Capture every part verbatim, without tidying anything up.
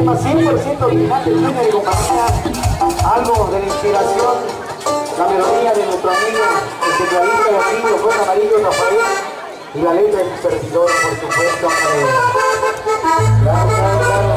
tema cien por ciento original de Junior y compañía, algo de la inspiración, la melodía de nuestro amigo, el tecladista de aquí, los dos amarillos, Rafael, y la letra de su servidor, por supuesto. Claro, claro,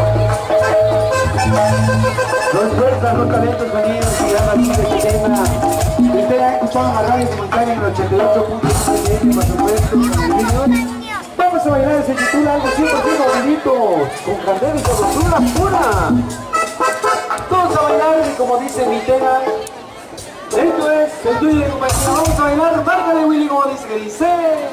claro. Los fuerzas, los talentos sonidos que dan aquí de este tema. Usted ha escuchado la radio comunitaria en el ochenta y ocho punto siete, por supuesto, con el Junior. Vamos a bailar, se titula algo cien por ciento bonito, con candela y sabrosura pura. Todos a bailar y como dice mi tema, esto es el tuyo de compañía. Vamos a bailar, márcale Willy como dice que dice.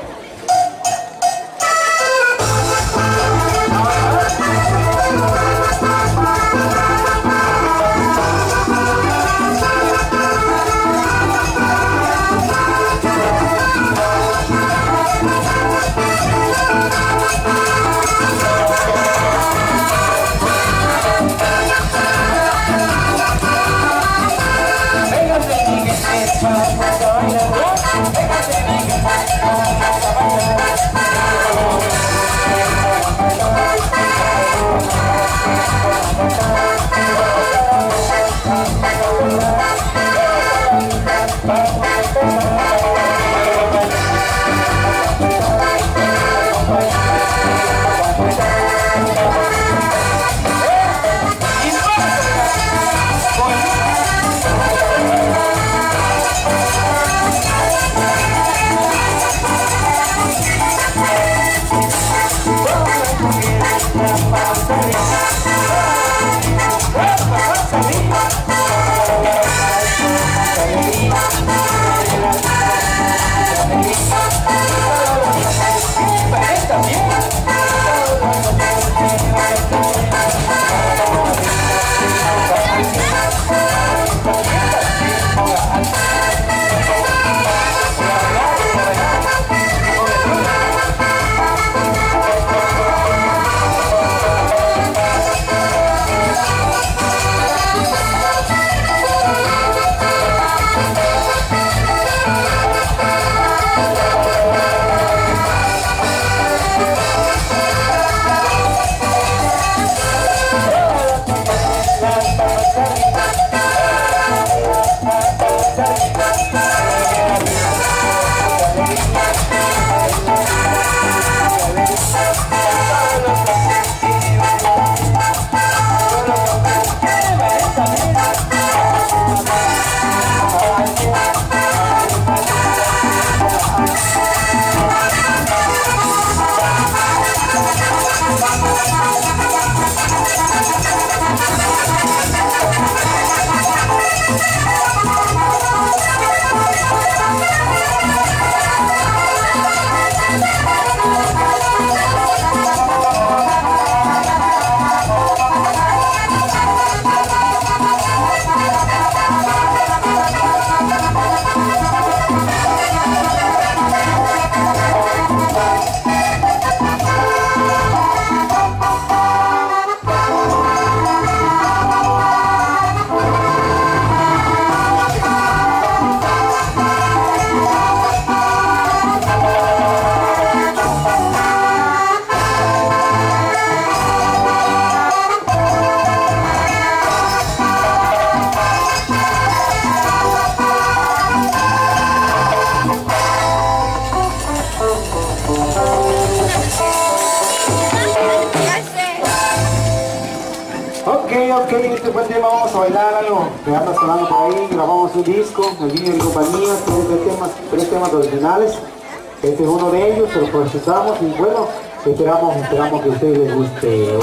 Ok, este fue el tema, vamos a bailar algo que anda sonando por ahí, grabamos un disco, el Junior y compañía, tres temas, tres temas originales, este es uno de ellos, lo procesamos y bueno, esperamos, esperamos que a ustedes les guste.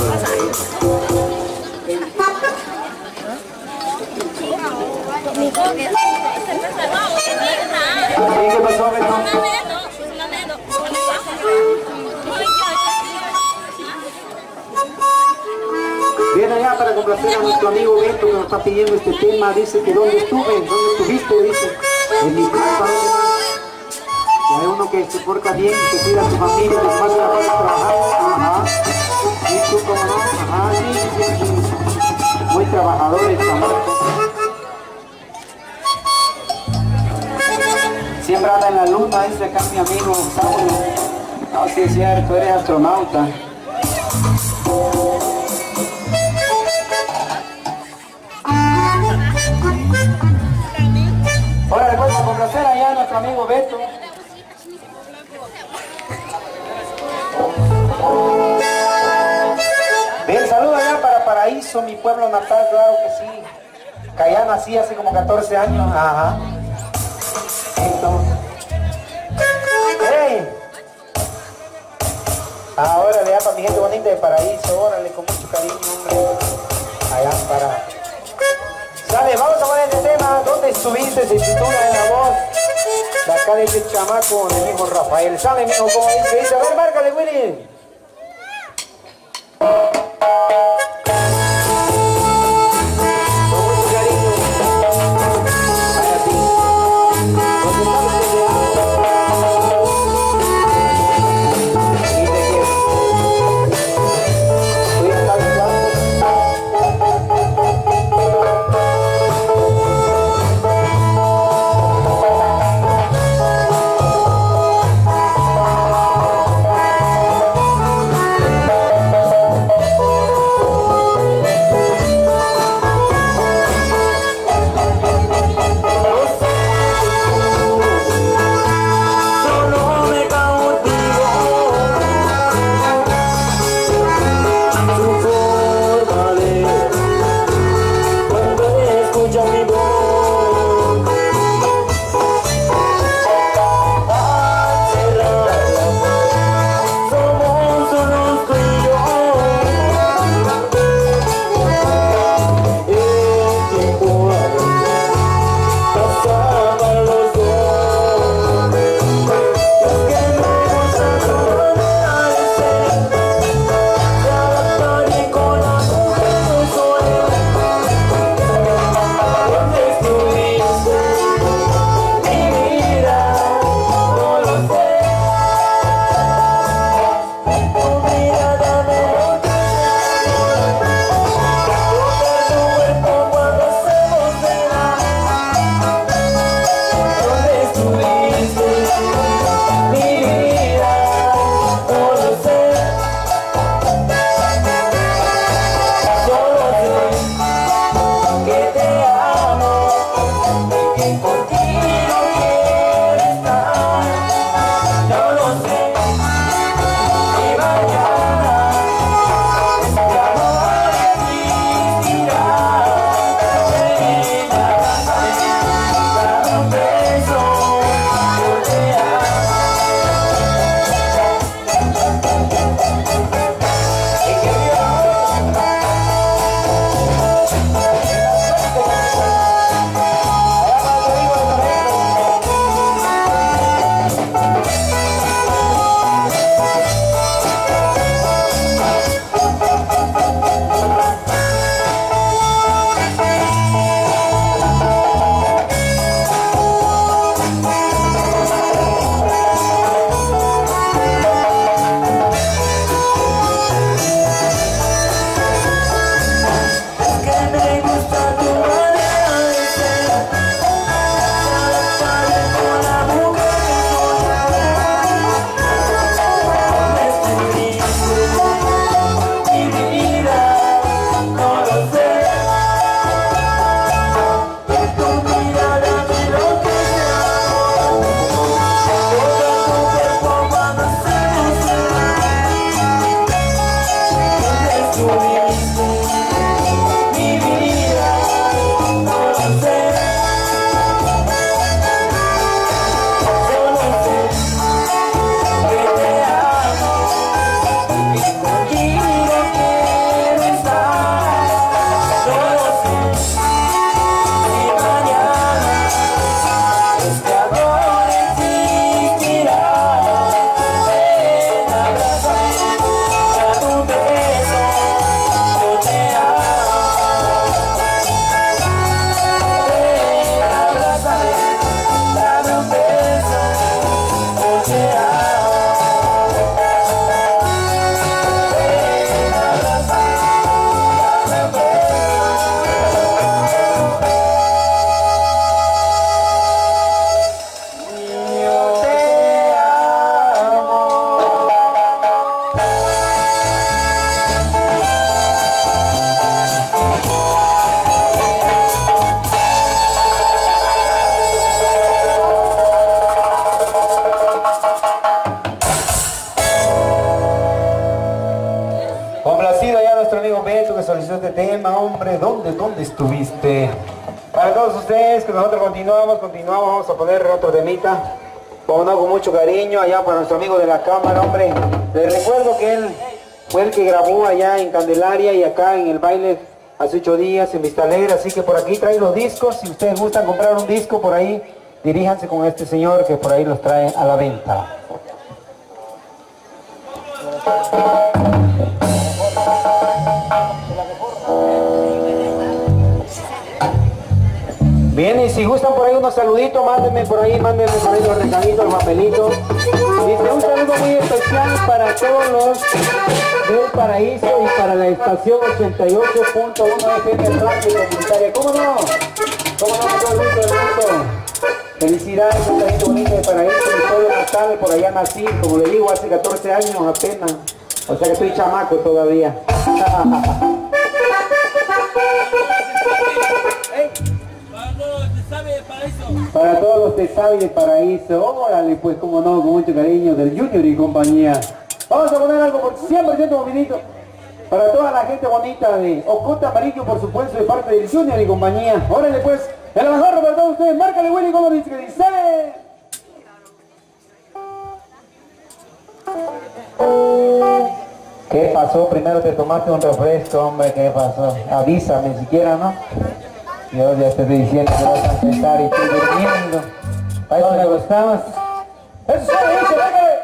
¿Qué pasó, Beto? Viene allá para complacer a nuestro amigo Beto que nos está pidiendo este tema. Dice que ¿dónde estuve? ¿Dónde estuviste? Dice, en mi casa. Y hay uno que se porta bien, que cuida a su familia, que pasa la hora trabajando. Ajá. Y tú como no. Ajá, sí, sí, sí. Muy trabajadores, chamacos. Siempre anda en la luna, dice acá mi amigo Saulo. No, sí es cierto, eres astronauta. Ahora después a complacer allá a nuestro amigo Beto. Bien, saludo allá para Paraíso, mi pueblo natal, claro que sí. Que allá nací hace como catorce años. Ajá. Entonces. ¡Hey! Ahora le da para mi gente bonita de Paraíso, órale, con mucho cariño, hombre. Allá para... Sale, vamos a poner este tema, ¿dónde estuviste? Se titula en la voz de acá de este chamaco, de mi hijo Rafael. Sale, mijo, como dice, dice, a ver, márcale, Willy. hizo este tema, hombre. ¿Dónde, dónde estuviste? Para todos ustedes, que nosotros continuamos, continuamos, vamos a poner otro temita. Con mucho cariño allá para nuestro amigo de la cámara, hombre. Les recuerdo que él fue el que grabó allá en Candelaria y acá en el baile hace ocho días en Vista Alegre, así que por aquí trae los discos. Si ustedes gustan comprar un disco por ahí, diríjanse con este señor que por ahí los trae a la venta. Bien, y si gustan por ahí unos saluditos, mándenme por ahí, mándenme por ahí los recaditos, los papelitos. Dice un saludo muy especial para todos los del Paraíso y para la estación ochenta y ocho punto uno F M Radio Comunitaria. ¿Cómo no? ¿Cómo no? Todo el mundo, el mundo. Felicidades, un trayecto bonito de Paraíso, mi pueblo natal, por allá nací, como le digo, hace catorce años apenas. O sea que estoy chamaco todavía. Para todos los de Sabe de Paraíso, órale pues, como no, con mucho cariño del Junior y compañía. Vamos a poner algo por cien por ciento movidito. Para toda la gente bonita de Ocota Amarillo, por supuesto, de parte del Junior y compañía. Órale pues, el mejor para todos ustedes. Márcale, Willy, como dice que dice. ¿Qué pasó? Primero te tomaste un refresco, hombre, ¿qué pasó? Avísame siquiera, ¿no? Yo ya te estoy diciendo que vas a empezar y estoy durmiendo. ¿A eso me gustabas? ¡Eso se lo dice, déjale!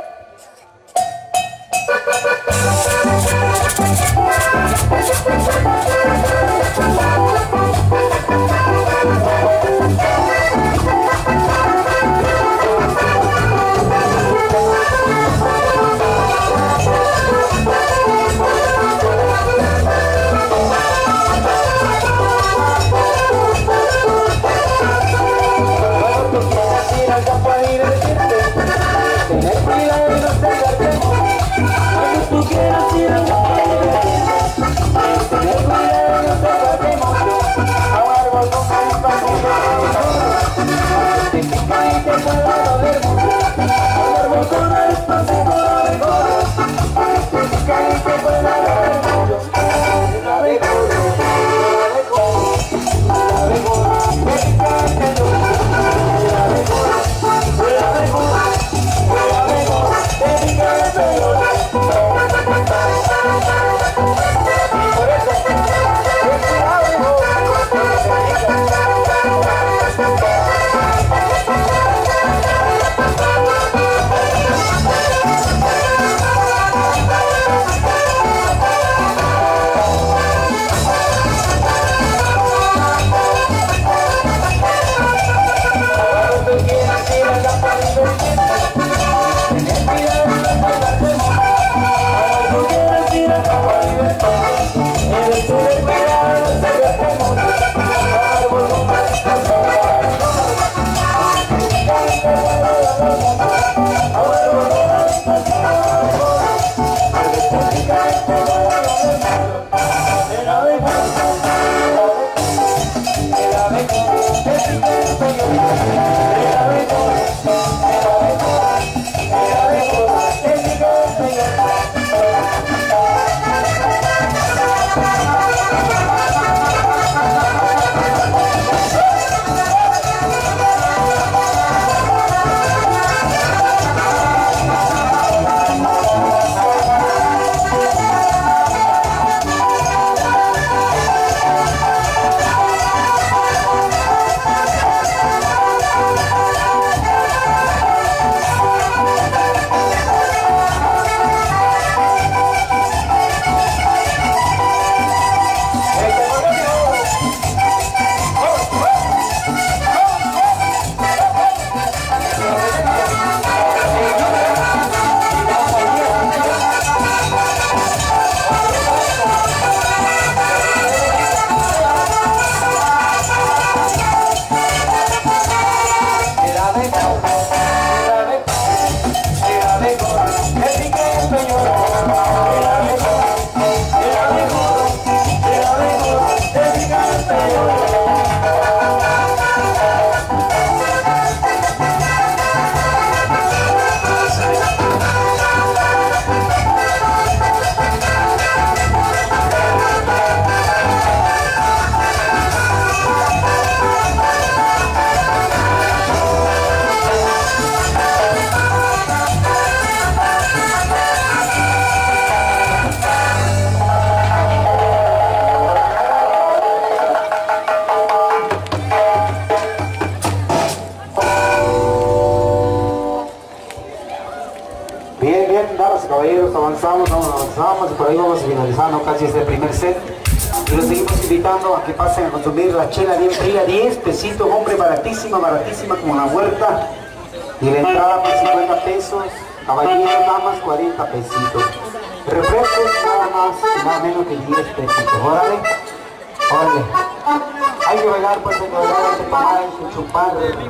caballeros, avanzamos, vamos, avanzamos, y por ahí vamos finalizando casi este primer set. Y los seguimos invitando a que pasen a consumir la chela bien fría, diez pesitos, hombre, baratísima, baratísima como la huerta. Y la entrada por cincuenta pesos, caballeros, damas, cuarenta pesitos. Refrescos nada más, nada menos que diez pesitos. Órale, órale. Hay que bailar, pues, hay que bailar, hay que tomar, hay que chupar.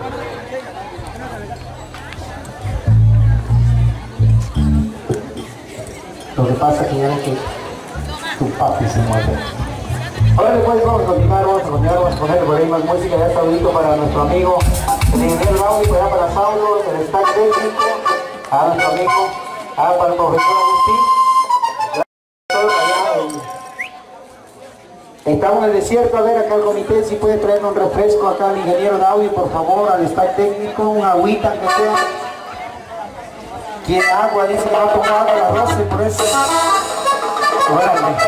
Lo que pasa es que ya ves que tu papi se mueve. Ahora después vamos a continuar, vamos a continuar, vamos a poner por ahí más música. Ya está bonito para nuestro amigo, el ingeniero Raúl, para allá para Saulo, el stack técnico, a nuestro amigo, a para el profesor Agustín. Estamos en el desierto, a ver acá el comité si puede traernos un refresco acá al ingeniero Daudi, por favor, al stack técnico, un agüita que sea. Quien agua dice que va a tomar agua a las doce, por eso. Órale.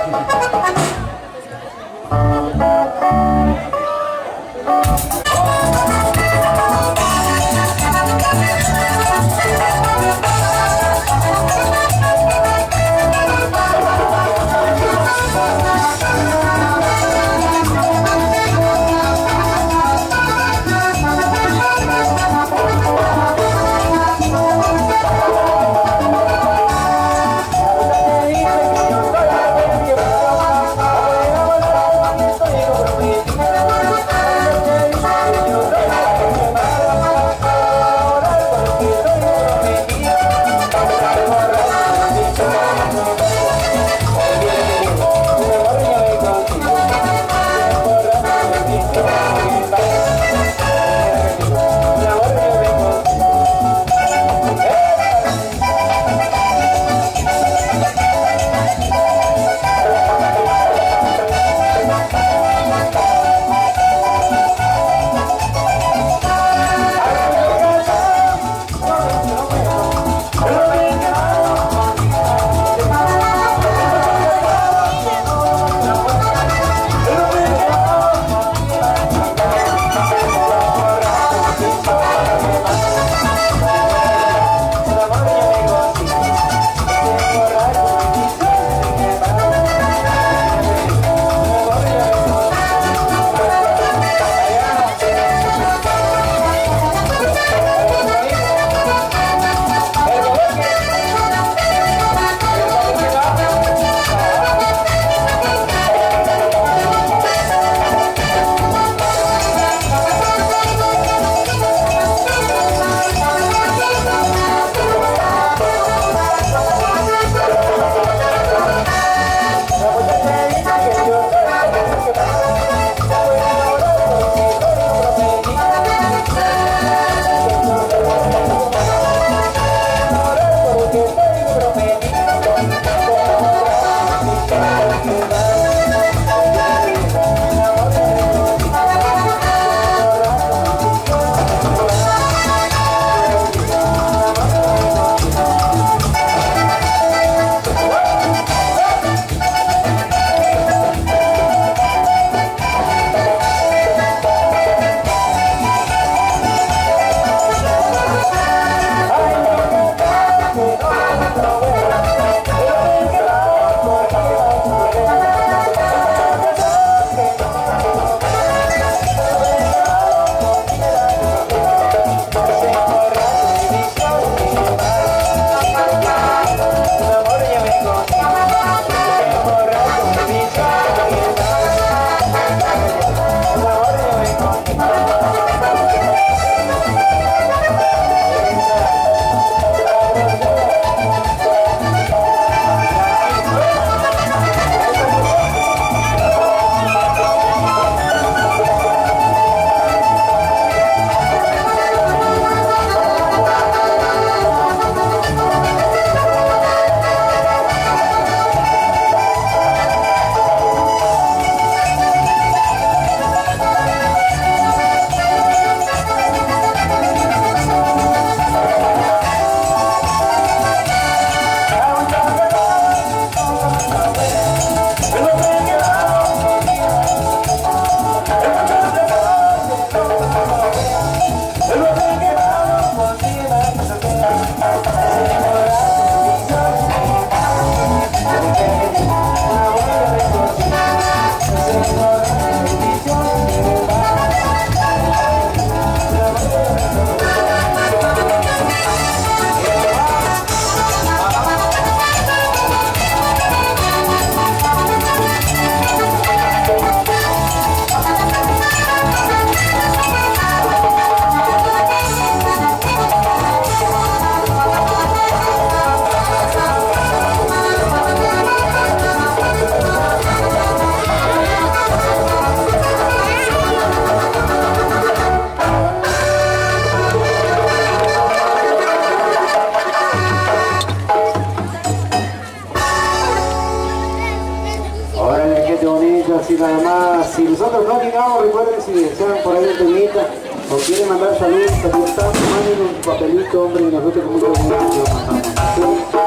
nosotros no llegamos, recuerden si desean por ahí un temita o quieren mandar saludos, aquí estamos, manden un papelito, hombre, y nosotros con mucho gusto lo mandamos. ¿Sí?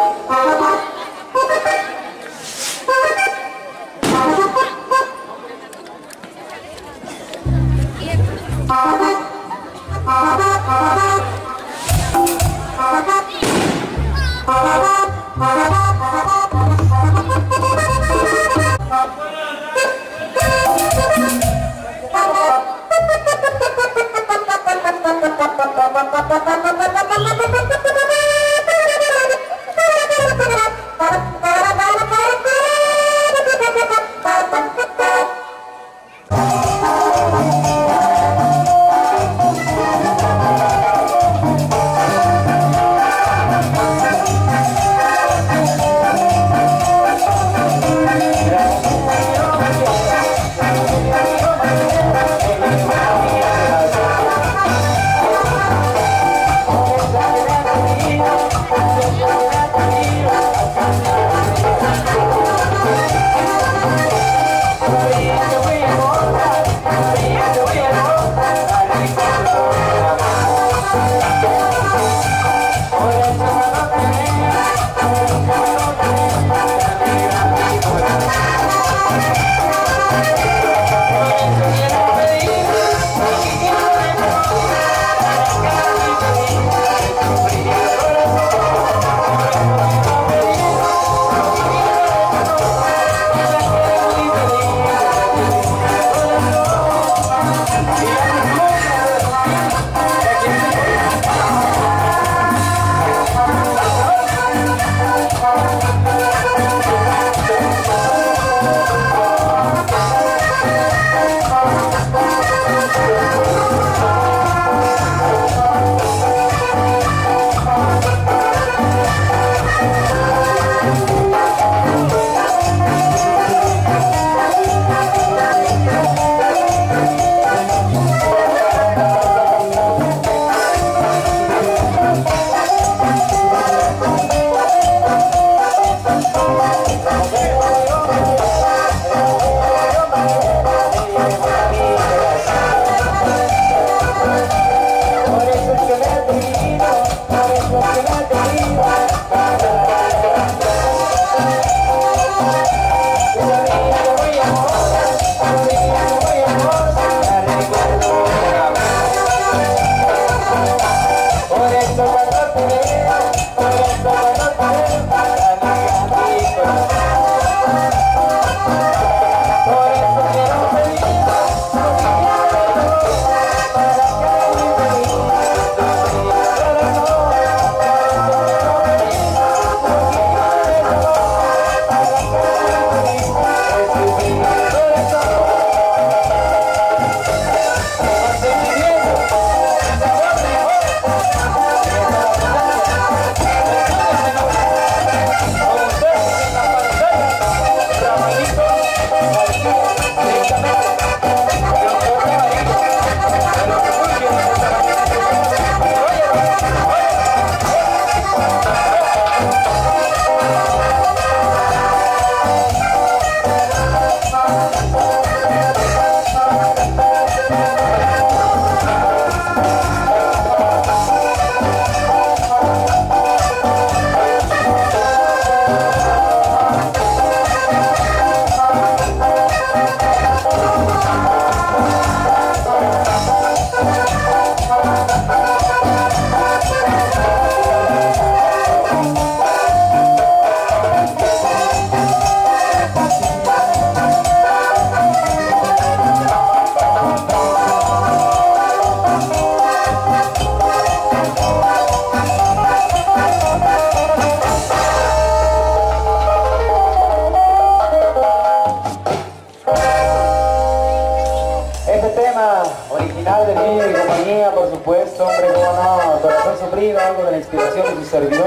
original de mí y compañía, por supuesto, hombre, cómo no, Corazón Sufrido, algo de la inspiración de su servidor,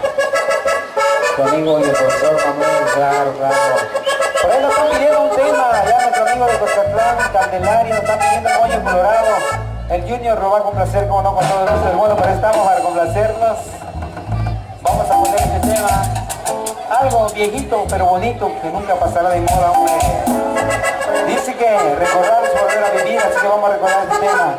su amigo y el profesor Manuel, claro, claro. Por ahí nos están pidiendo un tema, ya nuestro amigo de Costatlán, Candelario, nos están pidiendo el Moño Colorado, el Junior lo va a complacer, como no, con todo gusto, bueno, pero estamos para complacernos. Vamos a poner este tema, algo viejito pero bonito, que nunca pasará de moda, hombre. Dice que recordar es volver a vivir, así que vamos a recordar este tema.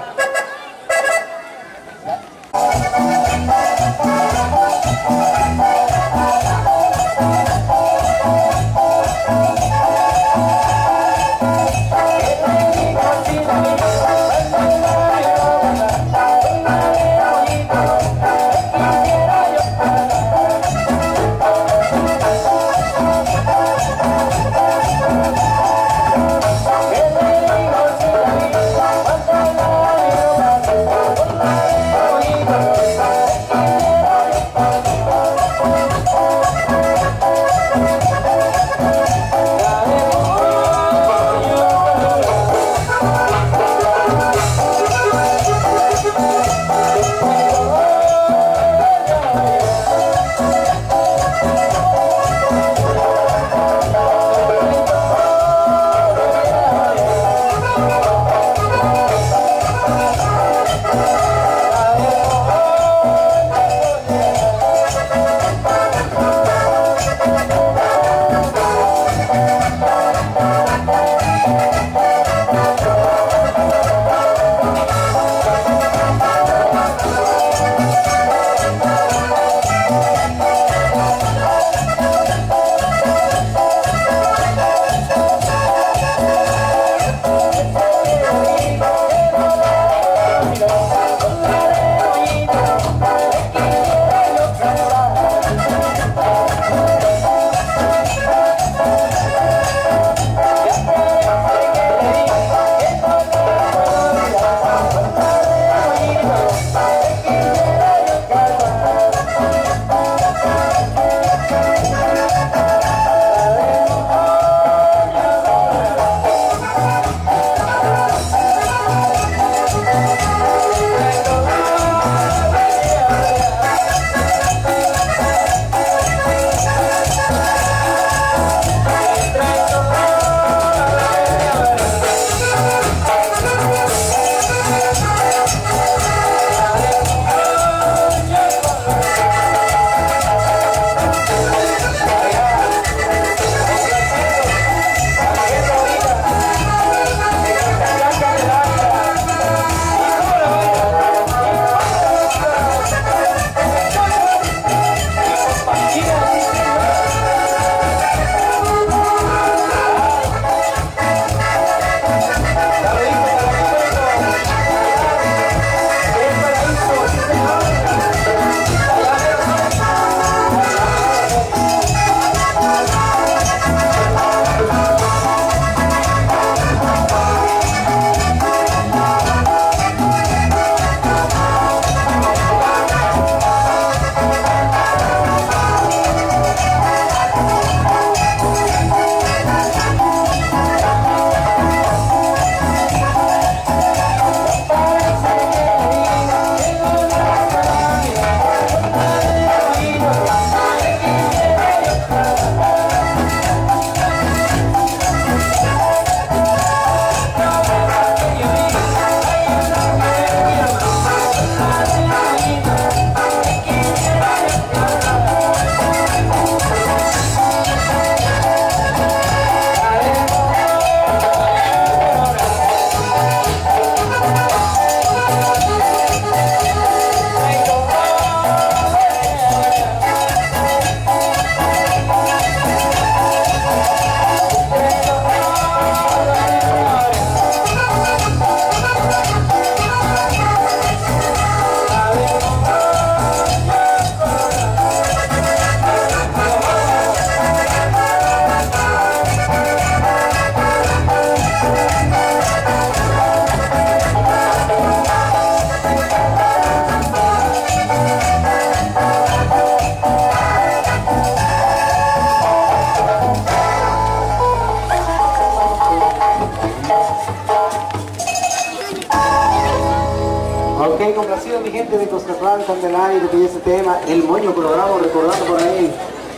Ok, complacido mi gente de Coscatlán, Candelaria, que pide ese tema, El Moño Colorado, recordando por ahí.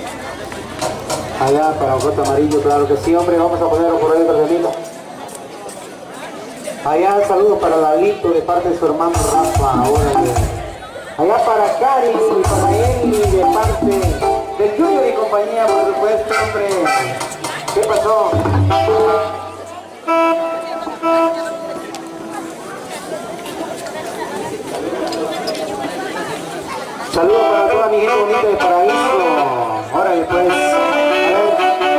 Allá para Ojota Amarillo, claro que sí, hombre, vamos a ponerlo por ahí, Berdelito. Allá saludos para Lalito de parte de su hermano Rafa, órale. Allá para Cari y para él de parte de Junior y compañía, por supuesto, hombre. ¿Qué pasó? Saludos para toda mi gente bonita de Paraíso. Órale pues. A ver.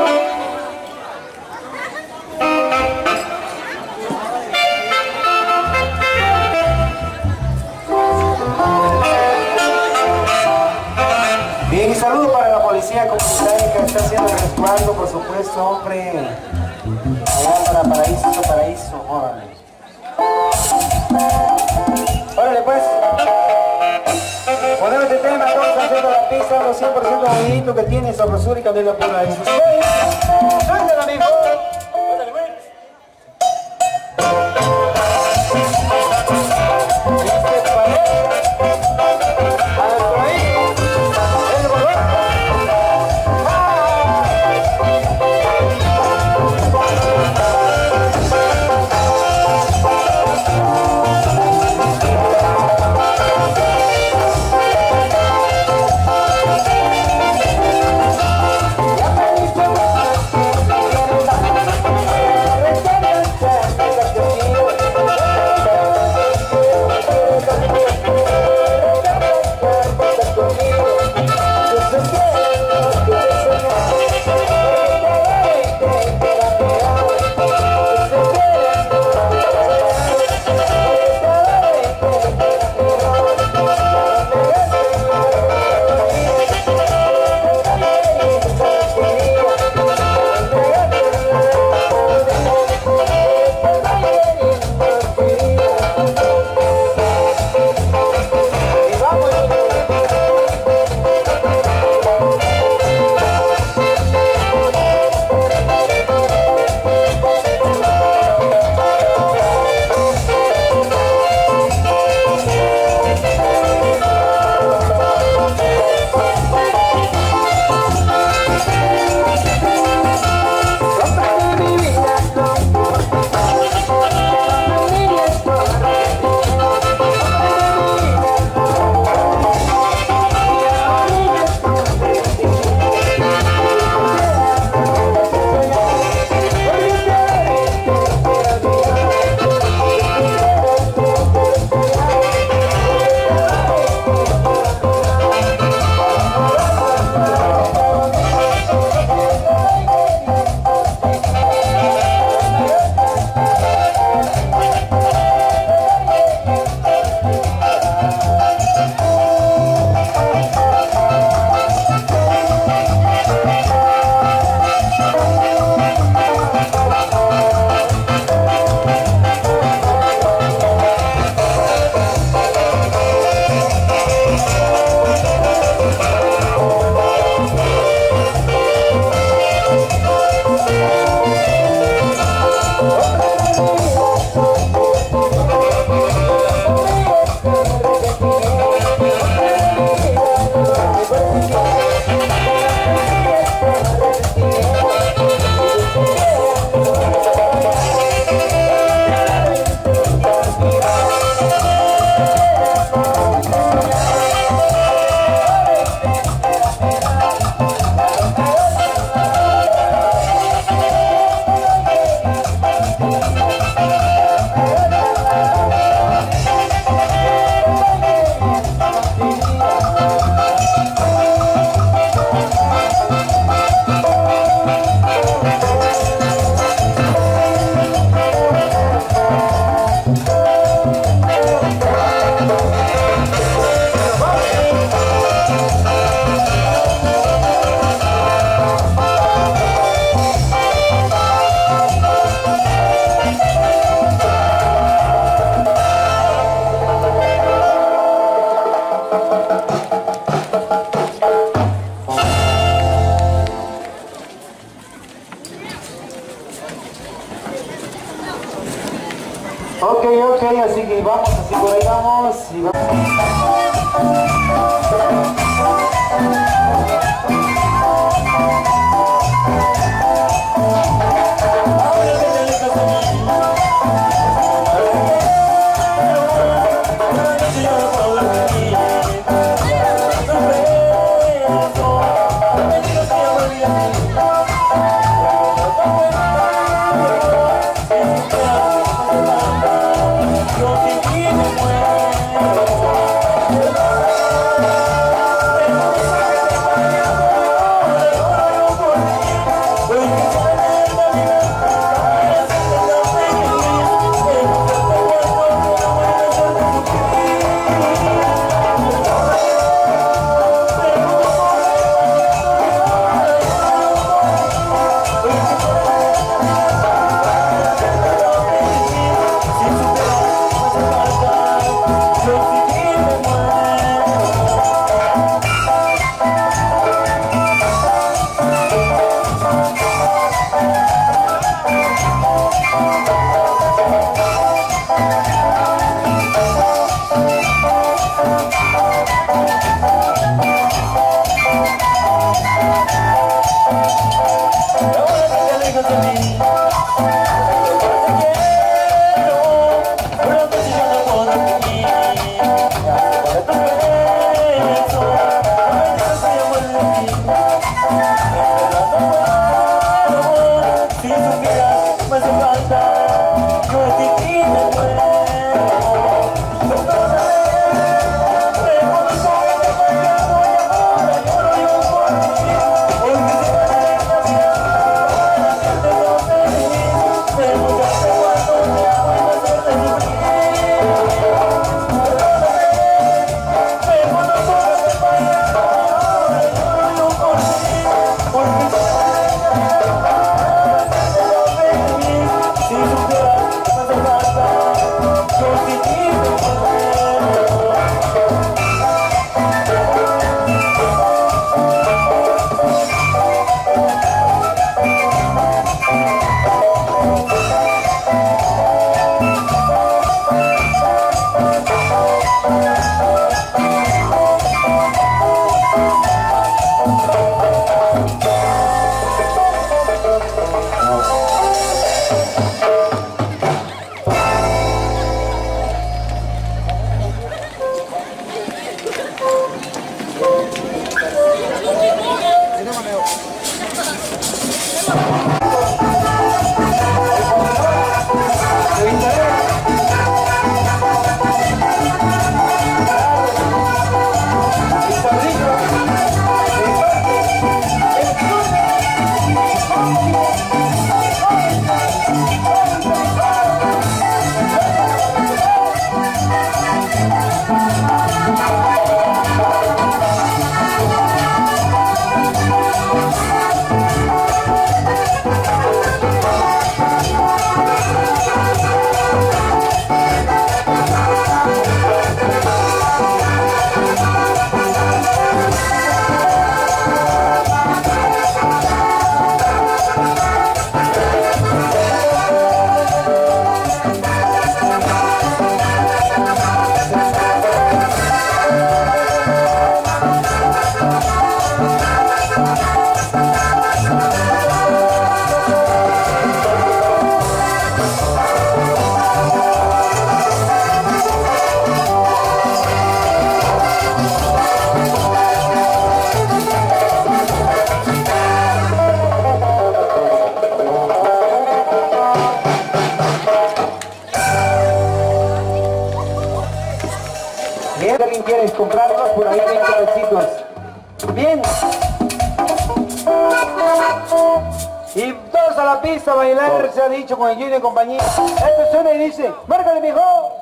Bien, y saludos para la policía comunitaria que está haciendo el resguardo, por supuesto, hombre. Allá para Paraíso, Paraíso. Órale. Órale pues. Ponemos este tema, estamos haciendo la pista, los cien por ciento bonito que tiene sabrosura y candela pura. Y ustedes, suéltala, amigo. Suéltale, güey. Este parece a nuestro hijo, el bolón. Ok, ok, así que vamos, así por ahí vamos. Y vamos. Bien, ¿alguien quiere comprarlos? Por ahí hay cabecitos. Bien. Y todos a la pista a bailar, se ha dicho con el Junior y compañía. Esto suena y dice, márcale, mijo.